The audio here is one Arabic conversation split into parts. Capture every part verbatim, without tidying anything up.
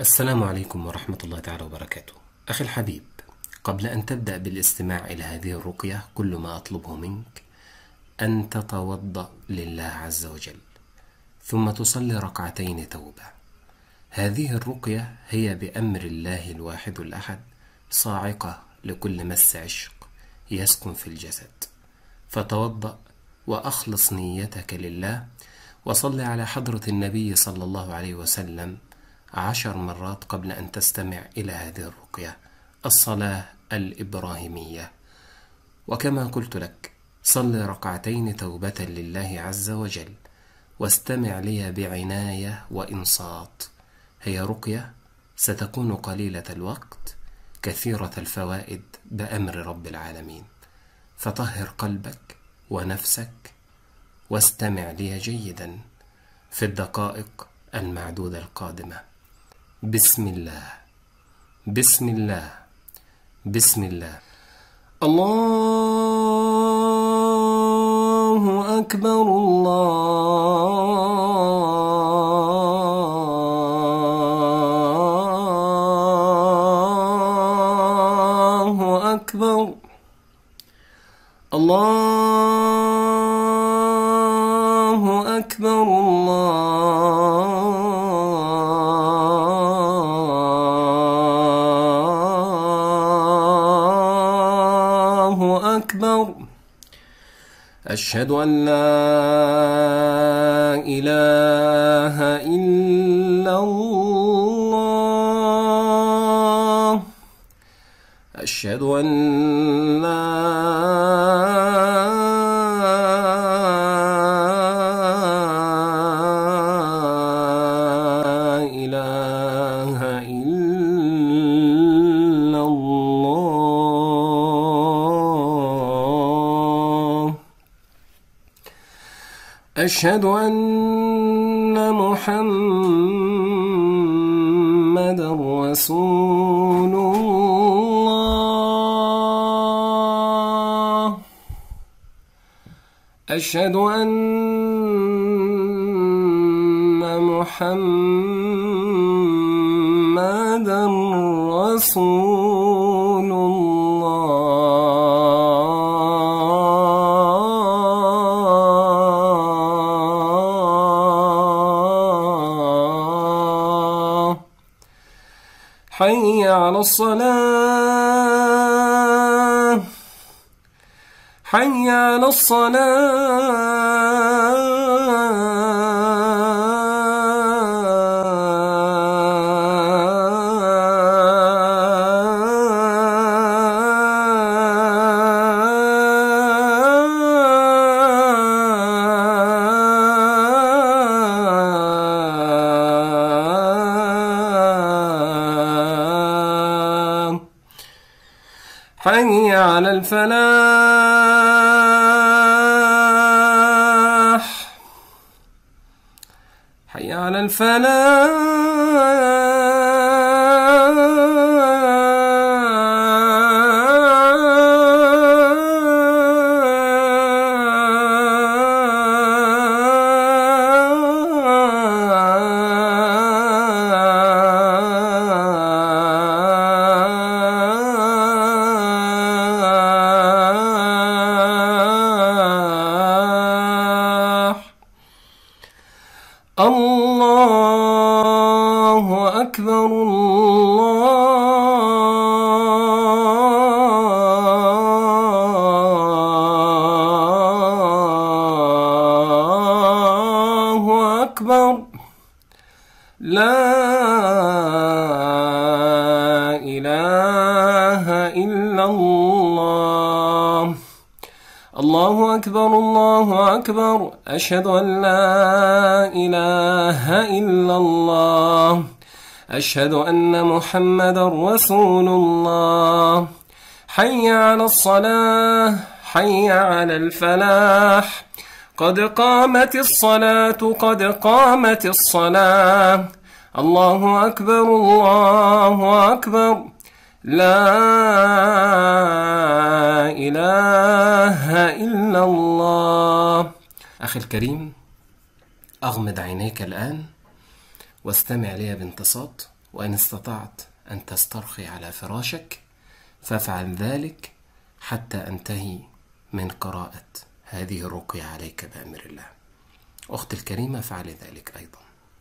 السلام عليكم ورحمة الله تعالى وبركاته. أخي الحبيب، قبل أن تبدأ بالاستماع إلى هذه الرقية كل ما أطلبه منك أن تتوضأ لله عز وجل، ثم تصلي ركعتين توبة. هذه الرقية هي بأمر الله الواحد الأحد، صاعقة لكل مس عشق يسكن في الجسد. فتوضأ وأخلص نيتك لله، وصل على حضرة النبي صلى الله عليه وسلم عشر مرات قبل أن تستمع إلى هذه الرقية، الصلاة الإبراهيمية. وكما قلت لك، صل ركعتين توبة لله عز وجل، واستمع لي بعناية وإنصات. هي رقية ستكون قليلة الوقت كثيرة الفوائد بأمر رب العالمين. فطهر قلبك ونفسك واستمع لي جيدا في الدقائق المعدودة القادمة. بسم الله بسم الله بسم الله. الله أكبر الله أكبر الله أكبر الله أكبر. أشهد أن لا إله إلا الله. أشهد أن لا إله إلا الله. أشهد أن محمدًا رسول الله. أشهد أن محمدًا رسول الله. حي على الصلاة، حي على الصلاة. حي على الفلاح، حي على الله أكبر الله أكبر. لا إله إلا الله. الله أكبر الله أكبر. أشهد أن لا إله إلا الله. أشهد أن محمدًا رسول الله. حي على الصلاة، حي على الفلاح. قد قامت الصلاة، قد قامت الصلاة. الله أكبر الله أكبر. لا إله إلا الله. أخي الكريم، أغمض عينيك الآن واستمع لي بانتصات، وإن استطعت أن تسترخي على فراشك فافعل ذلك حتى أنتهي من قراءة هذه الرقية عليك بأمر الله. أختي الكريمة فعلي ذلك أيضا.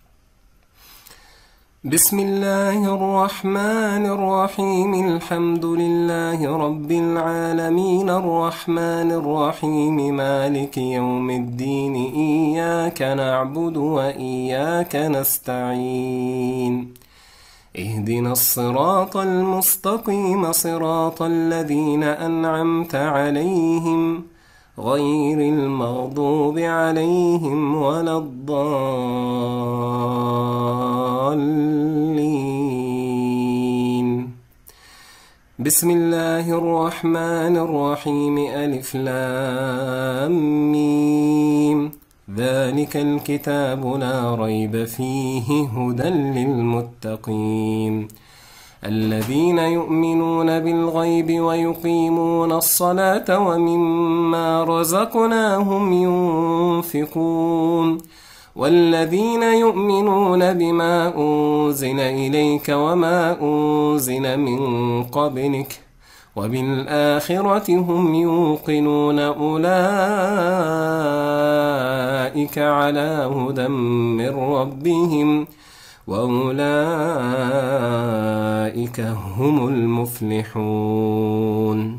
بسم الله الرحمن الرحيم. الحمد لله رب العالمين الرحمن الرحيم مالك يوم الدين إياك نعبد وإياك نستعين اهدنا الصراط المستقيم صراط الذين أنعمت عليهم غير المغضوب عليهم ولا الضالين. بسم الله الرحمن الرحيم. ألف لام ميم ذلك الكتاب لا ريب فيه هدى للمتقين الذين يؤمنون بالغيب ويقيمون الصلاة ومما رزقناهم ينفقون والذين يؤمنون بما أنزل إليك وما أنزل من قبلك وبالآخرة هم يوقنون أولئك على هدى من ربهم وأولئك هم المفلحون.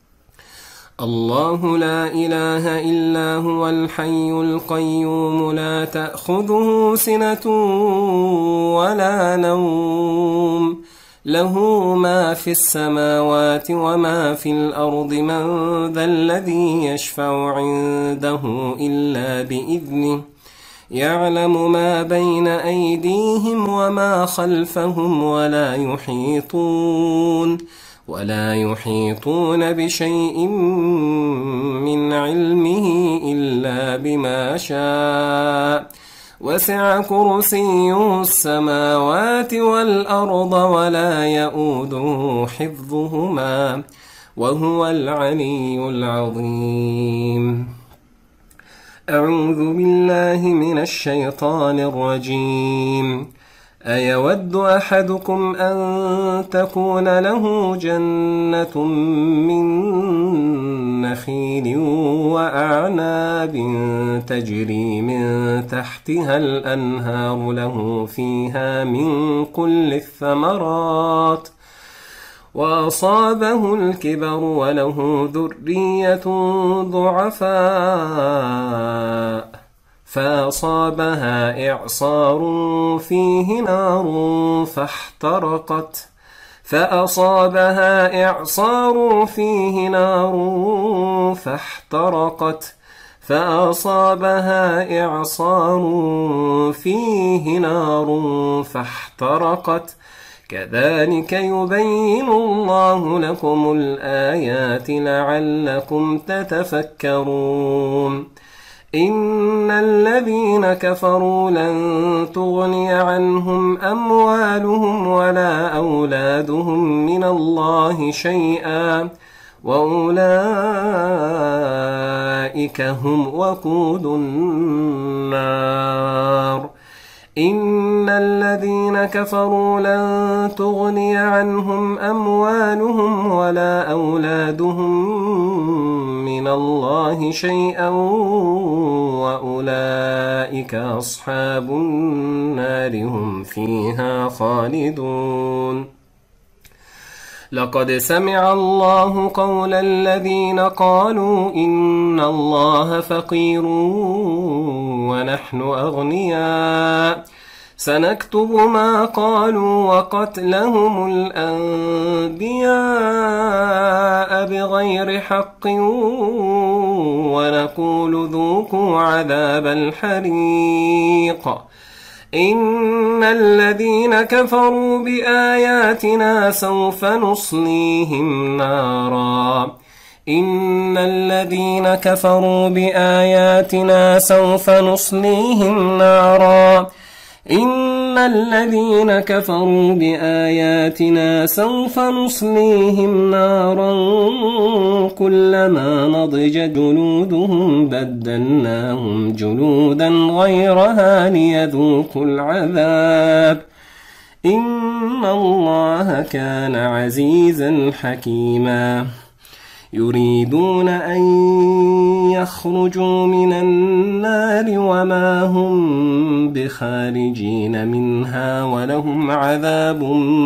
الله لا إله إلا هو الحي القيوم لا تأخذه سنة ولا نوم له ما في السماوات وما في الأرض من ذا الذي يشفع عنده إلا بإذنه يعلم ما بين أيديهم وما خلفهم ولا يحيطون ولا يحيطون بشيء من علمه إلا بما شاء وسع كرسيه السماوات والأرض ولا يؤوده حفظهما وهو العلي العظيم. أعوذ بالله من الشيطان الرجيم. أيود أحدكم أن تكون له جنة من نخيل وأعناب تجري من تحتها الأنهار له فيها من كل الثمرات وأصابه الكبر وله ذرية ضعفاء فأصابها إعصار فيه نار فاحترقت فأصابها إعصار فيه نار فاحترقت فأصابها إعصار فيه نار فاحترقت كذلك يبين الله لكم الآيات لعلكم تتفكرون. إن الذين كفروا لن تغني عنهم أموالهم ولا أولادهم من الله شيئا وأولئك هم وقود النار. إن الذين كفروا لن تغني عنهم أموالهم ولا أولادهم من الله شيئا وأولئك أصحاب النار هم فيها خالدون. لقد سمع الله قول الذين قالوا إن الله فقير ونحن أغنياء سنكتب ما قالوا وقتلهم الأنبياء بغير حق ونقول ذوقوا عذاب الحريق. إن الذين كفروا بآياتنا سوف نصليهم نارا إن الذين كفروا بآياتنا سوف نصليهم نارا إن الذين كفروا بآياتنا سوف نصليهم نارا كلما نضجت جلودهم بدلناهم جلودا غيرها ليذوقوا العذاب إن الله كان عزيزا حكيما يريدون أن يخرجوا من النار وما هم بخارجين منها ولهم عذاب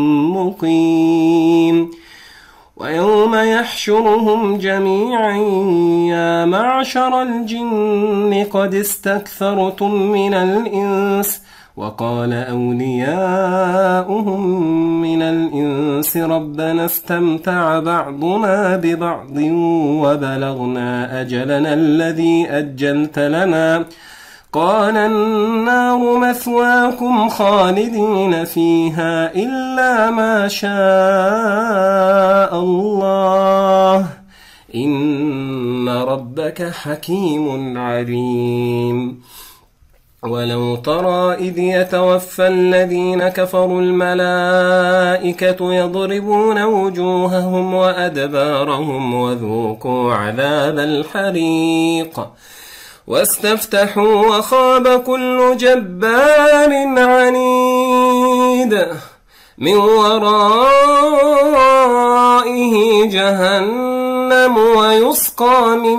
مقيم ويوم يحشرهم جميعا يا معشر الجن قد استكثرتم من الإنس وقال أولياؤهم من الإنس ربنا استمتع بعضنا ببعض وبلغنا أجلنا الذي أجلت لنا قال النار مثواكم خالدين فيها إلا ما شاء الله إن ربك حكيم عليم ولو ترى إذ يتوفى الذين كفروا الملائكة يضربون وجوههم وأدبارهم وذوقوا عذاب الحريق واستفتحوا وخاب كل جبار عنيد من ورائه جهنم ويسقى من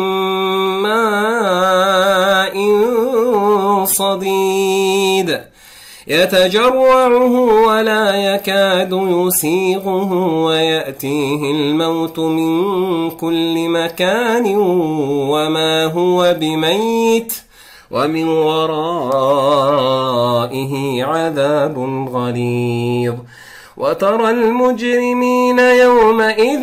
ماء صديد يتجرعه ولا يكاد يسيغه ويأتيه الموت من كل مكان وما هو بميت ومن ورائه عذاب غليظ وترى المجرمين يومئذ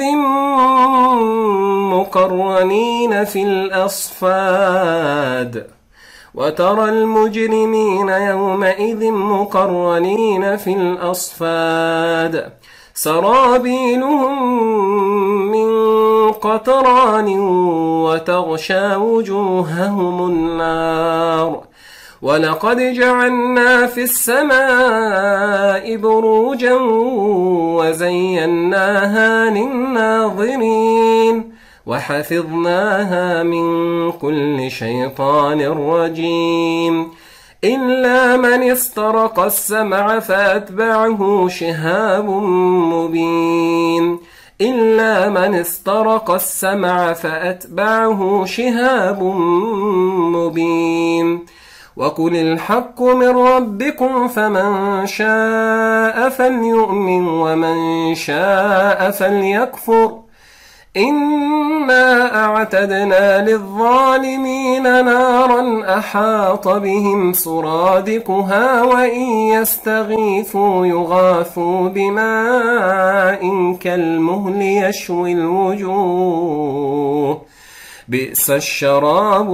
مقرنين في الأصفاد وترى المجرمين يومئذ مقرنين في الأصفاد سرابيلهم من قطران وتغشى وجوههم النار ولقد جعلنا في السماء بروجا وزيناها للناظرين وحفظناها من كل شيطان رجيم إلا من استرق السمع فأتبعه شهاب مبين إلا من استرق السمع فأتبعه شهاب مبين وقل الحق من ربكم فمن شاء فليؤمن ومن شاء فليكفر إنا أعتدنا للظالمين نارا أحاط بهم سرادقها وإن يستغيثوا يغاثوا بماء كالمهل يشوي الوجوه بئس الشراب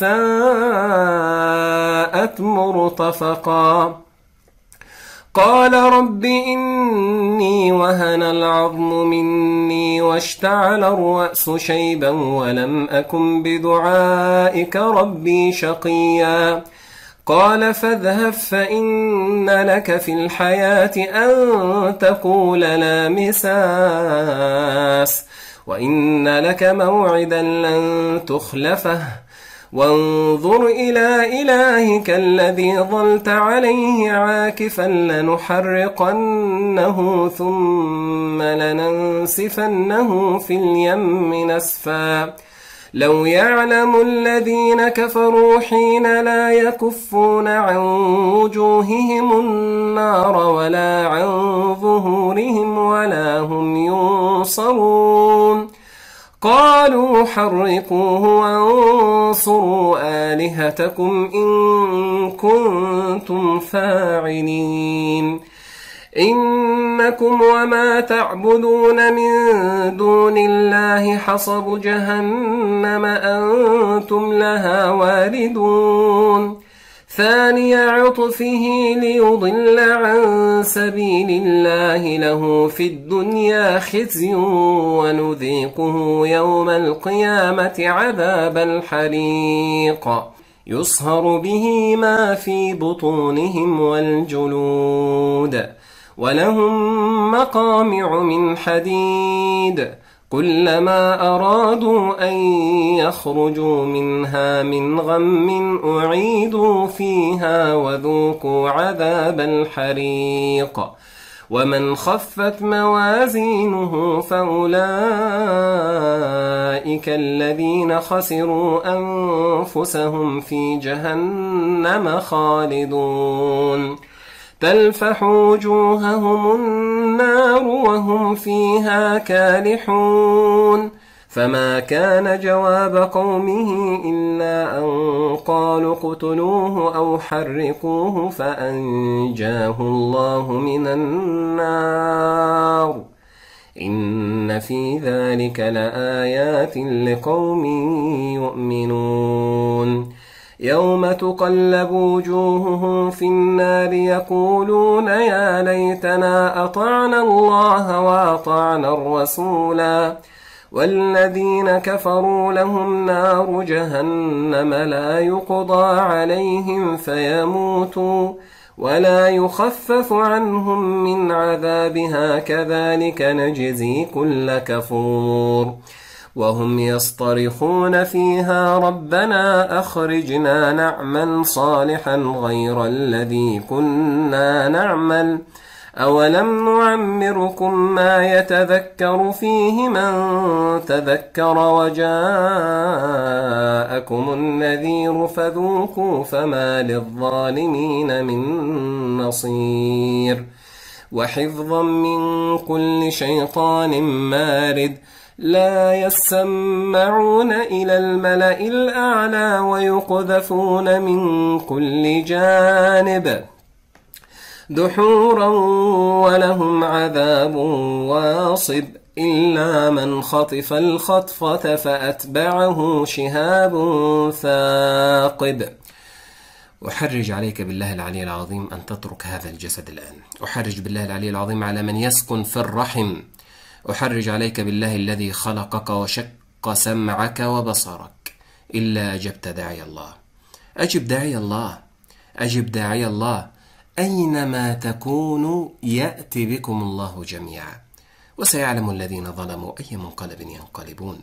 وساءت مرتفقا قال رب إني وهن العظم مني واشتعل الرأس شيبا ولم أكن بدعائك ربي شقيا قال فاذهب فإن لك في الحياة أن تقول لا مساس وإن لك موعدا لن تخلفه وانظر إلى إلهك الذي ظلت عليه عاكفا لنحرقنه ثم لننسفنه في اليم نسفا لو يعلم الذين كفروا حين لا يكفون عن وجوههم النار ولا عن ظهورهم ولا هم ينصرون قالوا حرقوه وانصروا آلهتكم إن كنتم فاعلين إنكم وما تعبدون من دون الله حصب جهنم أنتم لها واردون ثاني عطفه ليضل عن سبيل الله له في الدنيا خزي ونذيقه يوم القيامة عذاب الحريق يصهر به ما في بطونهم والجلود ولهم مقامع من حديد كلما أرادوا أن يخرجوا منها من غم أعيدوا فيها وذوقوا عذاب الحريق ومن خفت موازينه فأولئك الذين خسروا أنفسهم في جهنم خالدون تلفح وجوههم النار وهم فيها كالحون فما كان جواب قومه إلا أن قالوا اقتلوه أو حرقوه فأنجاه الله من النار إن في ذلك لآيات لقوم يؤمنون يوم تقلب وجوههم في النار يقولون يا ليتنا أطعنا الله وأطعنا الرسولا والذين كفروا لهم نار جهنم لا يقضى عليهم فيموتوا ولا يخفف عنهم من عذابها كذلك نجزي كل كفور وهم يصطرخون فيها ربنا أخرجنا نعمل صالحا غير الذي كنا نعمل أولم نعمركم ما يتذكر فيه من تذكر وجاءكم النذير فذوقوا فما للظالمين من نصير وحفظا من كل شيطان مارد لا يسمعون إلى الملأ الأعلى ويقذفون من كل جانب دحورا ولهم عذاب واصب إلا من خطف الخطفة فأتبعه شهاب ثاقب أحرج عليك بالله العلي العظيم أن تترك هذا الجسد الآن أحرج بالله العلي العظيم على من يسكن في الرحم أحرج عليك بالله الذي خلقك وشق سمعك وبصرك إلا أجبت داعي الله أجب داعي الله أجب داعي الله أينما تكونوا يأتي بكم الله جميعا وسيعلم الذين ظلموا أي منقلب ينقلبون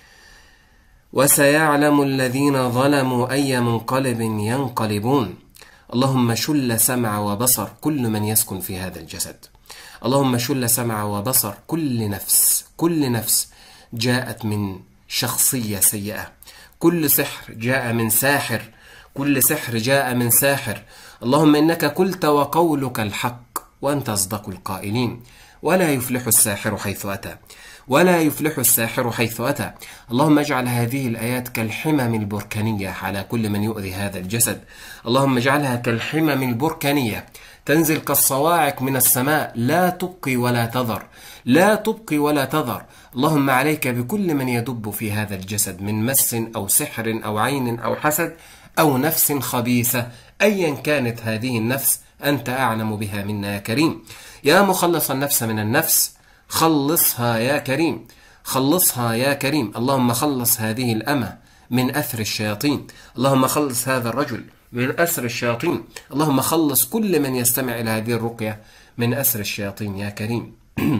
وسيعلم الذين ظلموا أي منقلب ينقلبون اللهم شل سمع وبصر كل من يسكن في هذا الجسد اللهم شل سمع وبصر كل نفس كل نفس جاءت من شخصية سيئة كل سحر جاء من ساحر كل سحر جاء من ساحر اللهم إنك قلت وقولك الحق وأنت أصدق القائلين ولا يفلح الساحر حيث أتى ولا يفلح الساحر حيث أتى اللهم اجعل هذه الآيات كالحمم البركانية على كل من يؤذي هذا الجسد اللهم اجعلها كالحمم البركانية تنزل كالصواعق من السماء لا تبقي ولا تذر لا تبقي ولا تذر اللهم عليك بكل من يدب في هذا الجسد من مس أو سحر أو عين أو حسد أو نفس خبيثة أيا كانت هذه النفس أنت أعلم بها منا يا كريم يا مخلص النفس من النفس خلصها يا كريم خلصها يا كريم اللهم خلص هذه الأمة من أثر الشياطين اللهم خلص هذا الرجل من أسر الشياطين اللهم خلص كل من يستمع إلى هذه الرقية من أسر الشياطين يا كريم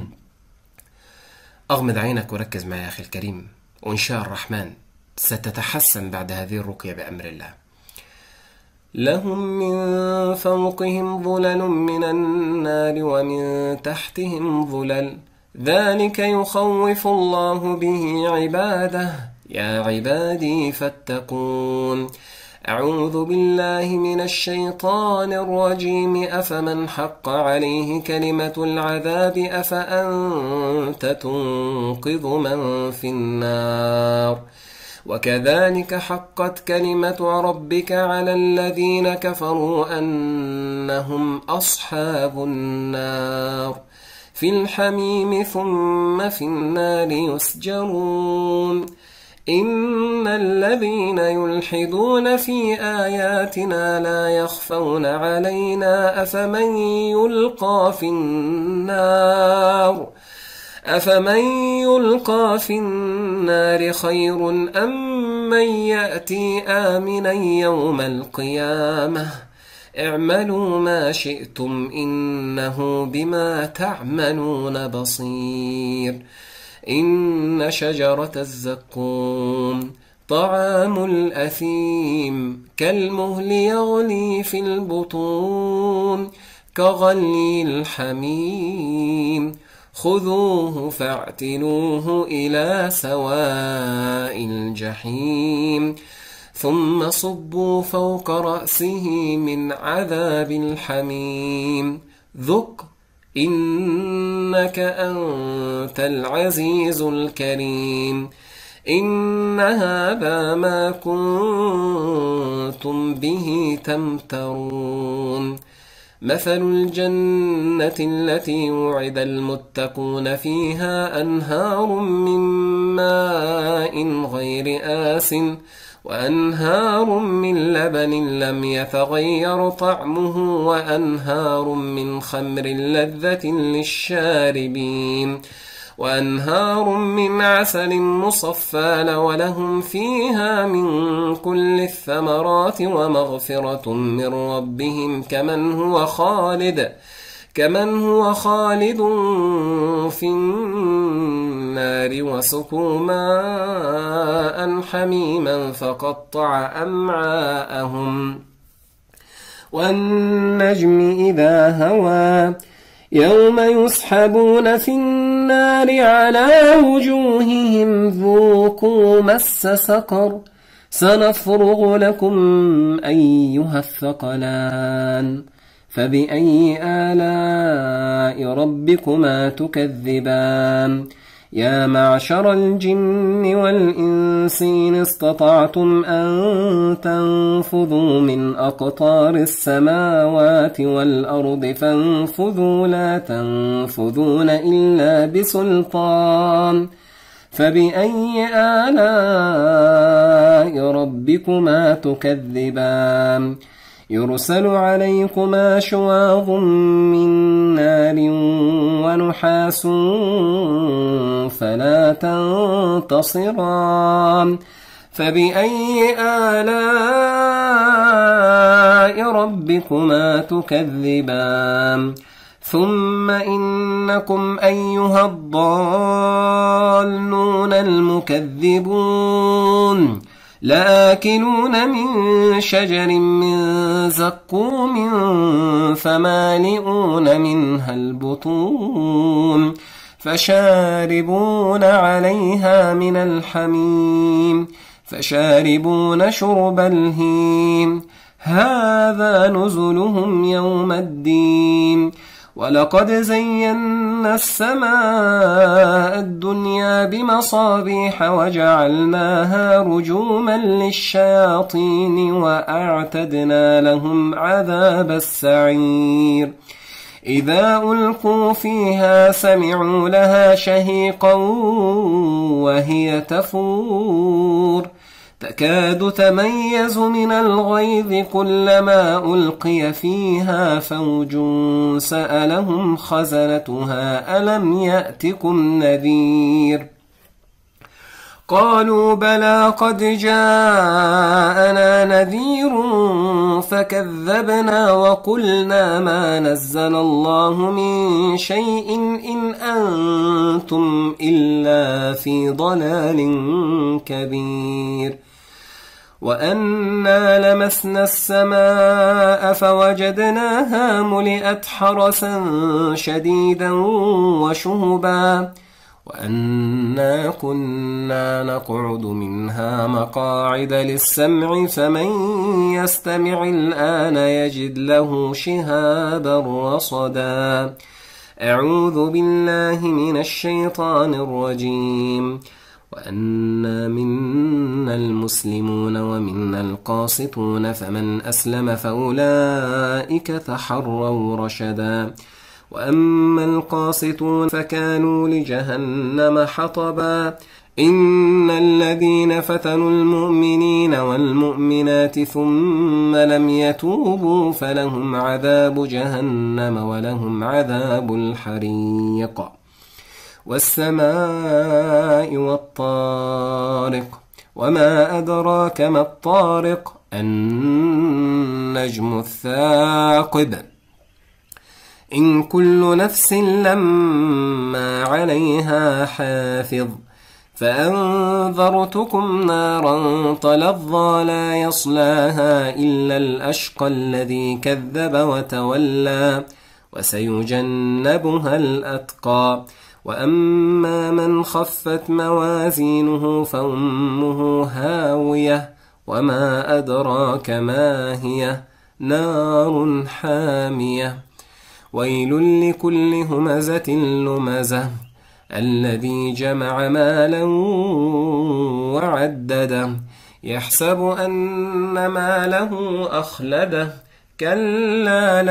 أغمض عينك وركز معي يا أخي الكريم وإن شاء الرحمن ستتحسن بعد هذه الرقية بأمر الله لهم من فوقهم ظلل من النار ومن تحتهم ظلل ذلك يخوف الله به عباده يا عبادي فاتقون أعوذ بالله من الشيطان الرجيم أفمن حق عليه كلمة العذاب أفأنت تنقذ من في النار وكذلك حقت كلمة ربك على الذين كفروا أنهم أصحاب النار في الحميم ثم في النار يسجرون إن الذين يلحدون في آياتنا لا يخفون علينا أفمن يلقى في النار أفمن يلقى في النار خير أم من يأتي آمنا يوم القيامة اعملوا ما شئتم إنه بما تعملون بصير إن شجرة الزقوم طعام الأثيم كالمهل يغلي في البطون كغلي الحميم خذوه فاعتلوه إلى سواء الجحيم ثم صبوا فوق رأسه من عذاب الحميم ذق إنك أنت العزيز الكريم إن هذا ما كنتم به تمترون مثل الجنة التي وعد المتقون فيها أنهار من ماء غير آسٍ وأنهار من لبن لم يتغير طعمه وأنهار من خمر لذة للشاربين وأنهار من عسل مصفى ولهم فيها من كل الثمرات ومغفرة من ربهم كمن هو خالد كمن هو خالد في النار وسقوا ماء حميما فقطع أمعاءهم والنجم إذا هوى يوم يسحبون في النار على وجوههم ذوقوا مس سقر سنفرغ لكم أيها الثقلان فبأي آلاء ربكما تكذبان يا معشر الجن والإنس إن استطعتم أن تنفذوا من أقطار السماوات والأرض فانفذوا لا تنفذون إلا بسلطان فبأي آلاء ربكما تكذبان يرسل عليكما شواظ من نار ونحاس فلا تنتصران فبأي آلاء ربكما تكذبان ثم إنكم أيها الضالون المكذبون لآكلون من شجر من زقوم فمالئون منها البطون فشاربون عليها من الحميم فشاربون شرب الهيم هذا نزلهم يوم الدين ولقد زينا السماء الدنيا بمصابيح وجعلناها رجوما للشياطين وأعتدنا لهم عذاب السعير إذا ألقوا فيها سمعوا لها شهيقا وهي تفور تكاد تميز من الغيظ كلما ألقي فيها فوج سألهم خزنتها ألم يأتكم نذير قالوا بلى قد جاءنا نذير فكذبنا وقلنا ما نزل الله من شيء إن أنتم إلا في ضلال كبير وأنا لمسنا السماء فوجدناها ملئت حرسا شديدا وشهبا وأنا كنا نقعد منها مقاعد للسمع فمن يستمع الآن يجد له شهابا رصدا أعوذ بالله من الشيطان الرجيم وأنا منا المسلمون ومنا القاسطون فمن أسلم فأولئك تحروا رشدا وأما القاسطون فكانوا لجهنم حطبا إن الذين فتنوا المؤمنين والمؤمنات ثم لم يتوبوا فلهم عذاب جهنم ولهم عذاب الحريق والسماء والطارق وما أدراك ما الطارق النجم الثاقب إن كل نفس لما عليها حافظ فأنذرتكم نارا تلظى لا يصلاها إلا الأشقى الذي كذب وتولى وسيجنبها الأتقى وأما من خفت موازينه فأمه هاوية وما أدراك ما هي نار حامية ويل لكل همزة لمزة الذي جمع مالا وعدده يحسب أن ماله أخلده كلا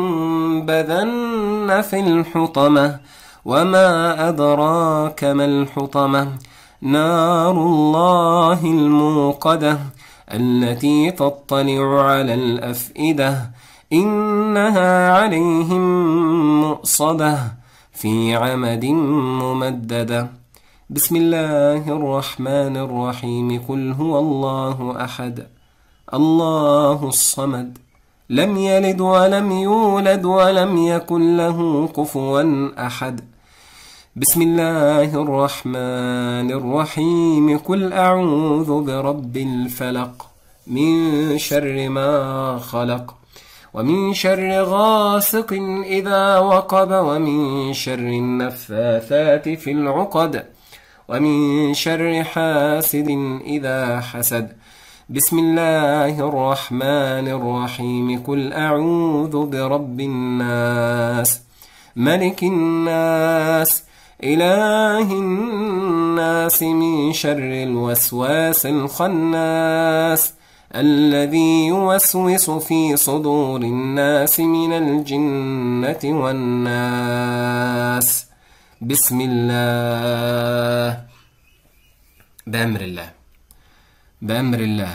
لينبذن في الحطمة وما أدراك ما الحطمة نار الله الموقدة التي تطلع على الأفئدة إنها عليهم مؤصدة في عمد ممددة بسم الله الرحمن الرحيم قل هو الله أحد الله الصمد لم يلد ولم يولد ولم يكن له كفوا أحد بسم الله الرحمن الرحيم قل أعوذ برب الفلق من شر ما خلق ومن شر غاسق إذا وقب ومن شر النفاثات في العقد ومن شر حاسد إذا حسد بسم الله الرحمن الرحيم قل أعوذ برب الناس ملك الناس إله الناس من شر الوسواس الخناس الذي يوسوس في صدور الناس من الجنة والناس بسم الله بأمر الله بأمر الله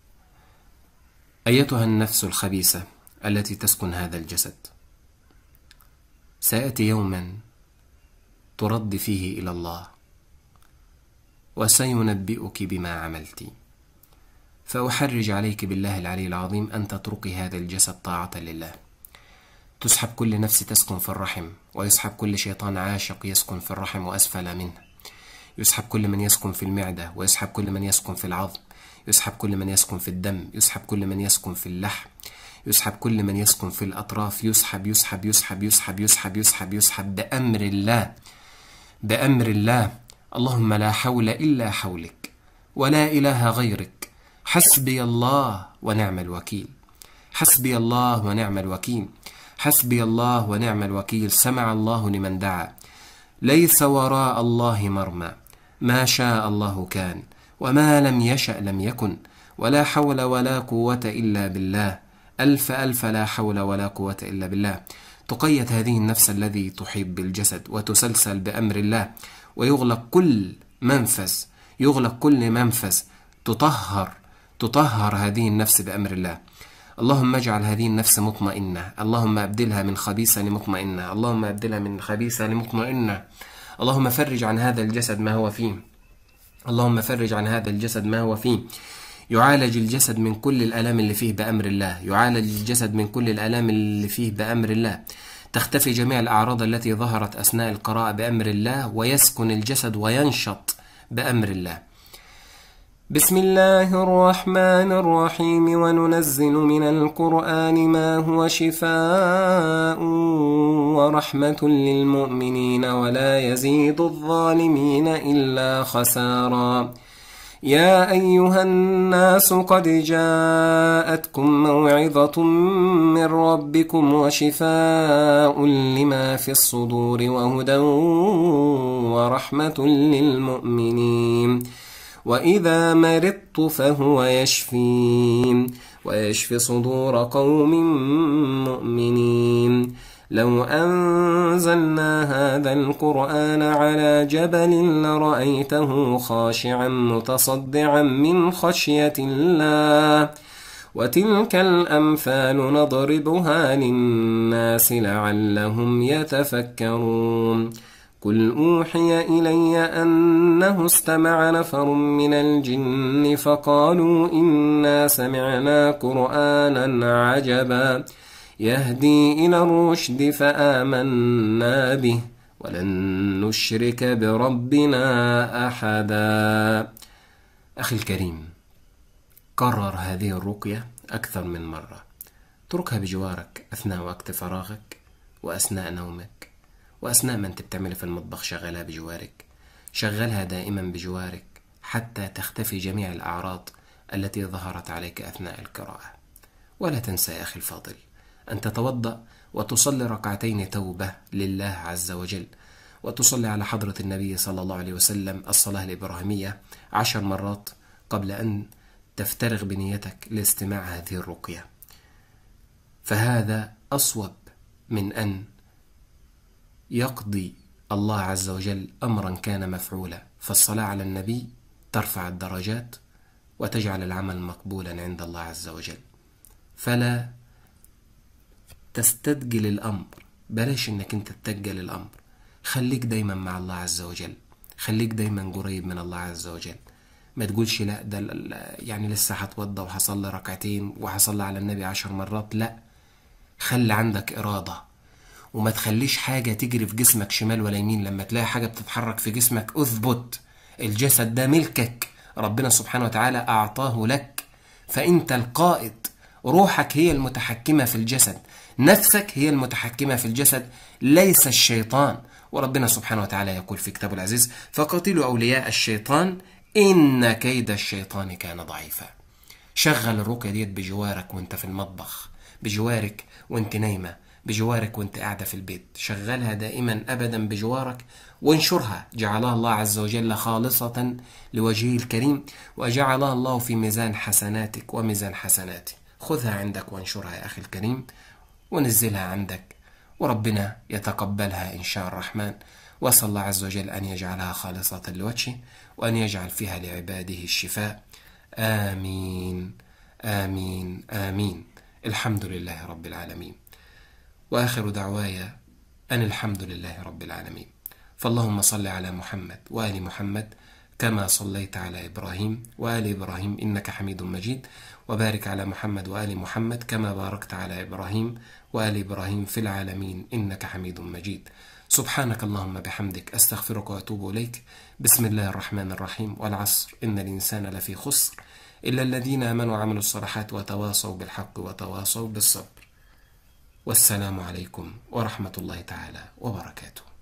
أيتها النفس الخبيثة التي تسكن هذا الجسد سيأتي يوما ترد فيه إلى الله وسينبئك بما عملت فأحرج عليك بالله العلي العظيم أن تتركي هذا الجسد طاعة لله تسحب كل نفس تسكن في الرحم ويسحب كل شيطان عاشق يسكن في الرحم وأسفل منه يسحب كل من يسكن في المعدة ويسحب كل من يسكن في العظم يسحب كل من يسكن في الدم يسحب كل من يسكن في اللحم يسحب كل من يسكن في الأطراف يسحب يسحب يسحب يسحب يسحب يسحب يسحب بأمر الله بأمر الله اللهم لا حول إلا حولك ولا إله غيرك حسبي الله ونعم الوكيل حسبي الله ونعم الوكيل حسبي الله ونعم الوكيل سمع الله لمن دعا ليس وراء الله مرمى ما شاء الله كان وما لم يشأ لم يكن ولا حول ولا قوة إلا بالله ألف ألف لا حول ولا قوة إلا بالله تقيد هذه النفس الذي تحيط بالجسد وتسلسل بأمر الله ويغلق كل منفذ يغلق كل منفذ تطهر تطهر هذه النفس بأمر الله اللهم اجعل هذه النفس مطمئنة اللهم أبدلها من خبيثة لمطمئنة اللهم أبدلها من خبيثة لمطمئنة اللهم فرج عن هذا الجسد ما هو فيه اللهم فرج عن هذا الجسد ما هو فيه يعالج الجسد من كل الآلام اللي فيه بأمر الله يعالج الجسد من كل الآلام اللي فيه بأمر الله تختفي جميع الأعراض التي ظهرت أثناء القراءة بأمر الله ويسكن الجسد وينشط بأمر الله بسم الله الرحمن الرحيم وننزل من القرآن ما هو شفاء ورحمة للمؤمنين ولا يزيد الظالمين إلا خسارا يا أيها الناس قد جاءتكم موعظة من ربكم وشفاء لما في الصدور وهدى ورحمة للمؤمنين وإذا مرضت فهو يشفين ويشفي صدور قوم مؤمنين لو أنزلنا هذا القرآن على جبل لرأيته خاشعا متصدعا من خشية الله وتلك الأمثال نضربها للناس لعلهم يتفكرون قل أوحي إلي أنه استمع نفر من الجن فقالوا إنا سمعنا قرآنا عجبا يهدي إلى الرشد فآمنا به ولن نشرك بربنا أحدا. أخي الكريم، كرر هذه الرقية أكثر من مرة. اتركها بجوارك أثناء وقت فراغك، وأثناء نومك، وأثناء ما أنت بتعمل في المطبخ شغلها بجوارك. شغلها دائما بجوارك حتى تختفي جميع الأعراض التي ظهرت عليك أثناء القراءة. ولا تنسى يا أخي الفاضل أن تتوضأ وتصلي ركعتين توبة لله عز وجل، وتصلي على حضرة النبي صلى الله عليه وسلم الصلاة الإبراهيمية عشر مرات قبل أن تفترغ بنيتك لاستماع هذه الرقية. فهذا أصوب من أن يقضي الله عز وجل أمرا كان مفعولا. فالصلاة على النبي ترفع الدرجات وتجعل العمل مقبولا عند الله عز وجل. فلا تستثقل الأمر، بلاش إنك أنت تتقل الأمر. خليك دايما مع الله عز وجل، خليك دايما قريب من الله عز وجل. ما تقولش لا ده يعني لسه هتوضى وهصلي ركعتين وهصلي على النبي عشر مرات. لا، خلي عندك إرادة، وما تخليش حاجة تجري في جسمك شمال ولا يمين. لما تلاقي حاجة بتتحرك في جسمك اثبت. الجسد ده ملكك، ربنا سبحانه وتعالى أعطاه لك، فأنت القائد. روحك هي المتحكمة في الجسد، نفسك هي المتحكمة في الجسد، ليس الشيطان. وربنا سبحانه وتعالى يقول في كتابه العزيز: فقاتلوا أولياء الشيطان إن كيد الشيطان كان ضعيفا. شغل الرقية ديت بجوارك وانت في المطبخ، بجوارك وانت نايمة، بجوارك وانت قاعدة في البيت. شغلها دائما أبدا بجوارك وانشرها. جعلها الله عز وجل خالصة لوجهه الكريم، وجعلها الله في ميزان حسناتك وميزان حسناتي. خذها عندك وانشرها يا أخي الكريم، ونزلها عندك، وربنا يتقبلها إن شاء الرحمن. وأسأل الله عز وجل أن يجعلها خالصة لوجهه، وأن يجعل فيها لعباده الشفاء. آمين آمين آمين. الحمد لله رب العالمين، وآخر دعوايا أن الحمد لله رب العالمين. فاللهم صل على محمد وآل محمد كما صليت على إبراهيم وآل إبراهيم إنك حميد مجيد، وبارك على محمد وآل محمد كما باركت على إبراهيم وآل إبراهيم في العالمين إنك حميد مجيد. سبحانك اللهم بحمدك، أستغفرك وأتوب إليك. بسم الله الرحمن الرحيم. والعصر إن الإنسان لفي خسر إلا الذين آمنوا وعملوا الصالحات وتواصوا بالحق وتواصوا بالصبر. والسلام عليكم ورحمة الله تعالى وبركاته.